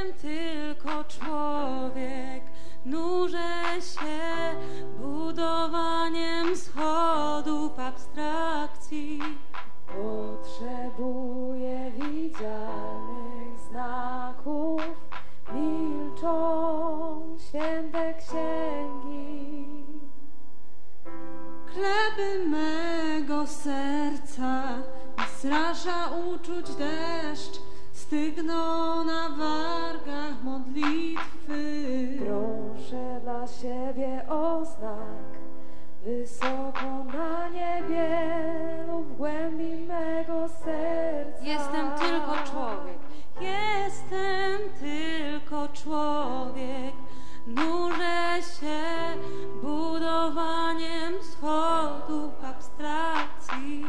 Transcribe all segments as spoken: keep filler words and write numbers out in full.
tylko człowiek, nurzę się budowaniem schodów abstrakcji. Potrzebuję widzialnych znaków, milczą święte księgi. Gleby mego serca i strasza uczuć deszcz, stygną na wargach modlitwy. Proszę dla siebie o znak, wysoko na niebie lub w głębi mego serca. Jestem tylko człowiek, jestem tylko człowiek, nurzę się budowaniem schodów abstrakcji.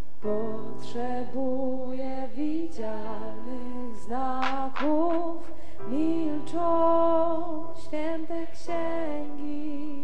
Potrzebuję widzialnych znaków, milczą święte księgi.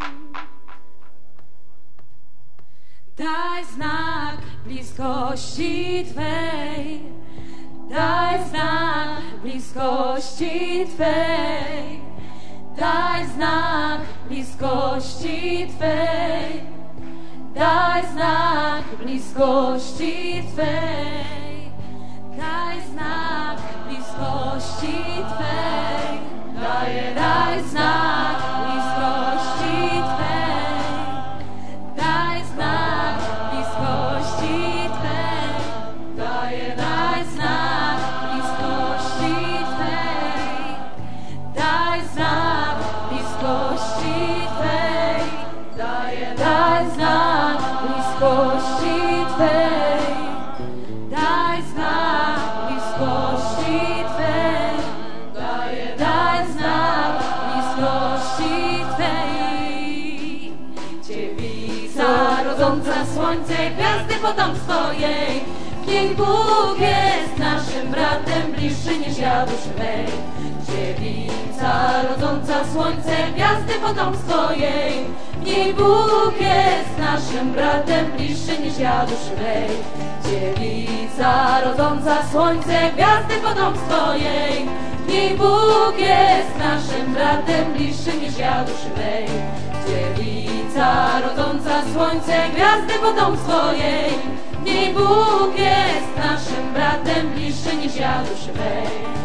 Daj znak bliskości Twej, daj znak bliskości Twej, daj znak bliskości Twej, daj znak bliskości Twej, daj znak bliskości Twej, daj, daj znak bliskości Twej, daj znak bliskości Twej, daj, daj znak bliskości Twej, daj znak bliskości Twej, daj, daj znak bliskości Twej, daj znak bliskości Twej, daj, daj znak bliskości Twej. Dziewica rodząca słońce, gwiazdy potomstwo jej, w niej Bóg jest naszym bratem, bliższy niż ja duszy mej. Dziewica rodząca słońce, gwiazdy potomstwo jej, w niej Bóg jest naszym bratem, bliższy niż ja duszy mej. Dziewica rodząca słońce, gwiazdy potomstwo jej, w niej Bóg jest naszym bratem, bliższy niż ja duszy mej. Dziewica rodząca słońce, gwiazdy potomstwo jej, w niej Bóg jest naszym bratem, bliższy niż ja duszy mej.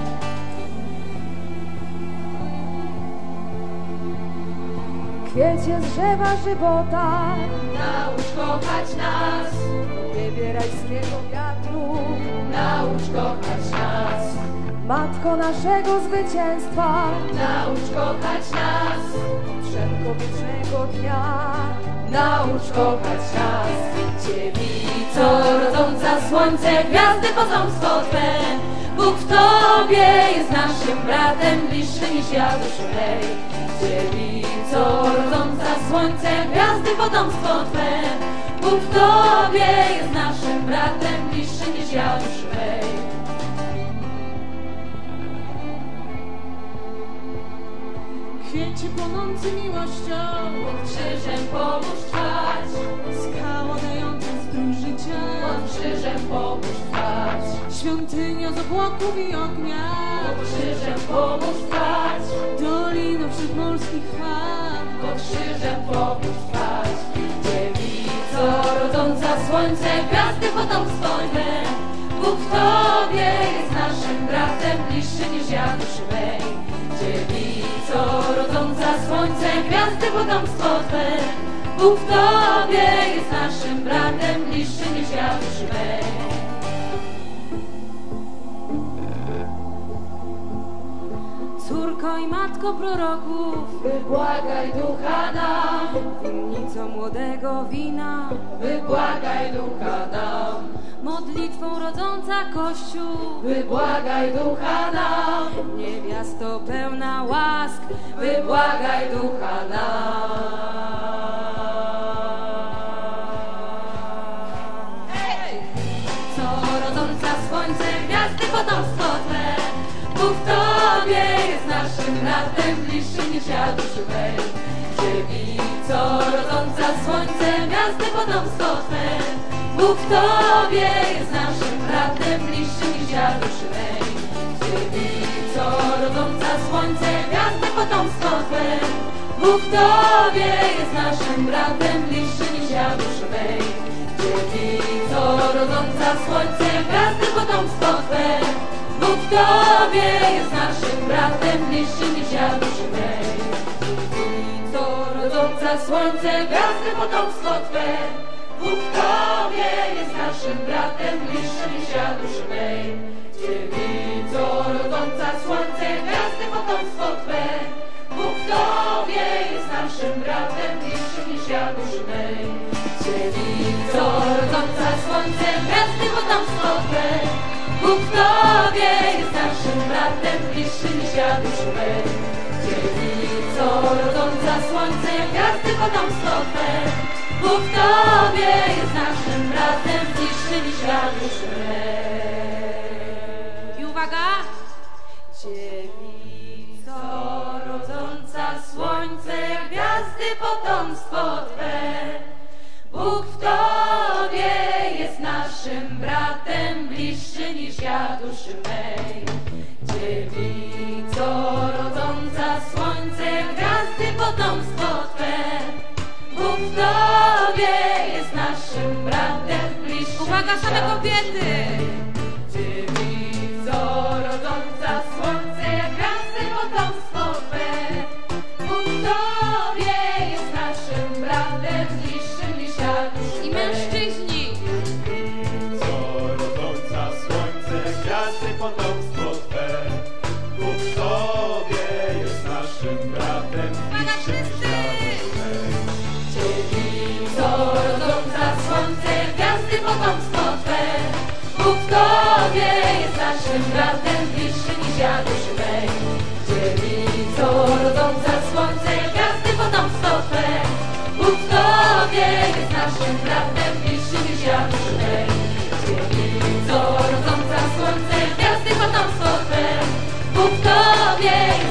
Kwiecie z drzewa żywota, Naucz kochać nas, nie rajskiego wiatru. naucz kochać nas, Matko naszego zwycięstwa, naucz kochać nas, przedkowiecznego dnia. naucz kochać nas. Dziewico rodząca słońce, gwiazdy potomstwo Twe, Bóg w Tobie jest naszym bratem, bliższy niż ja duszy mej. Dziewico rodząca słońce, gwiazdy potomstwo Twe, Bóg w Tobie jest naszym bratem, bliższy niż ja duszy mej. Kwiecie płonący miłością, pod krzyżem pomóż trwać, skała dająca strój życia, pod krzyżem pomóż trwać, świątynia z obłoków i ognia, pod krzyżem pomóż trwać, dolina wśród morskich fal, pod krzyżem pomóż trwać. Dziewico rodząca słońce, gwiazdy potomstwo Twe, Bóg w Tobie jest naszym bratem, bliższy niż ja duszy mej. Dziewico rodząca słońce, gwiazdy potomstwo Twe, Bóg w Tobie jest naszym bratem, bliższy niż ja duszy mej. Córko i matko proroków, wybłagaj ducha nam, winnicą młodego wina, wybłagaj ducha nam, modlitwą rodząca Kościół, wybłagaj ducha nam, niewiasto pełna łask, wybłagaj ducha nam. Hej! Co rodząca słońce, gwiazdy potomstwo Twe, Bóg w Tobie jest naszym bratem, bliższy niż ja duszy mej. Dziewico rodząca słońce, gwiazdy potomstwo Twe, Bóg w Tobie jest naszym bratem, bliższy niż ja duszy mej. Dziewico rodząca słońce, gwiazdy potomstwo Twe. Bóg w Tobie jest naszym bratem, bliższy niż ja duszy mej. Dziewico rodząca słońce, gwiazdy potomstwo Twe. Bóg w Tobie jest naszym bratem, bliższy niż ja duszy mej. Dziewico rodząca słońce, gwiazdy potomstwo Twe. Bóg w Tobie jest naszym bratem, bliższy niż ja duszy mej. Dziewico rodząca słońce, gwiazdy potomstwo Twe. Bóg w Tobie jest naszym bratem, bliższy niż ja duszy mej. Dziewico rodząca słońce, gwiazdy potomstwo Twe. Bóg w Tobie jest naszym bratem, bliższy niż ja duszy mej. Dziewico rodząca słońce, gwiazdy potomstwo Twe. Bóg w Tobie jest naszym bratem, bliższy niż ja duszy mej. I uwaga! Dziewico rodząca słońce, gwiazdy potomstwo Twe. Bóg w Tobie jest naszym bratem, bliższy niż ja duszy mej. Dziewico rodząca słońce, gwiazdy potomstwo Twe. Bóg w Tobie jest naszym bratem, bliższy Uwaga, niż same ja kobiety! Dziewico rodząca słońce, gwiazdy potomstwo Twe. Bóg w Tobie jest naszym bratem, bliższy niż ja duszy I mej. mężczyźni! Co rodząca słońce, gwiazdy potomstwo Twe. Bóg w Tobie jest naszym bratem, Uwaga, bliższy niż wszyscy! ja duszy mej. Dziewico rodząca słońce, gwiazdy potomstwo Twe. Bóg w Tobie jest naszym bratem, bliższy niż ja duszy mej. Dziewico rodząca słońce, gwiazdy potomstwo Twe. Bóg w Tobie jest naszym bratem, bliższy niż ja duszy mej. Dziewico rodząca słońce, gwiazdy potomstwo Twe. Bóg w Tobie